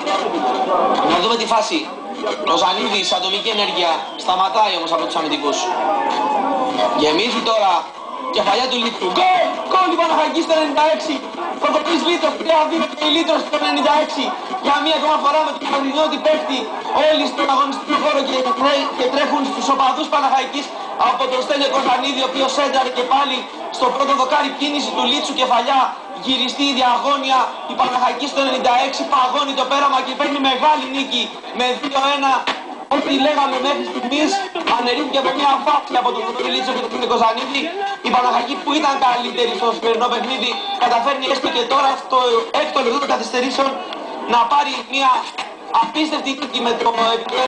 Να δούμε τη φάση. Ο Ζανίδης, ατομική ενέργεια, σταματάει όμως από τους αμυντικούς. Γεμίζει τώρα, κεφαλιά του Λίτρου. Γκολ! Γκολ η Παναχαϊκή στο 96. Προκοπής Λίτρος, 3-2 και η Λίτρος στο 96. Για μία ακόμα φορά με τον Αγρινιώτη παίχτη όλοι στον αγωνιστικό χώρο και τρέχουν στους οπαδούς Παναχαϊκής από τον Στέλιο Κωνσταντινίδη, ο οποίος ένταρε και πάλι στο πρώτο δοκάρι κίνηση του Λίτσου, κεφαλιά, γυριστή η διαγώνια, η Παναχαϊκή στο 96 παγώνει το πέραμα και παίρνει μεγάλη νίκη με 2-1. Ό,τι λέγαμε μέχρι στιγμής αναιρύθηκε από μια φάση από τον Λίτσο και τον Κωνσταντινίδη. Η Παναχαϊκή που ήταν καλύτερη στο σημερινό παιχνίδι καταφέρνει έστω και τώρα στο έκτο λεπτό των καθυστερήσεων να πάρει μια απίστευτη νίκη με το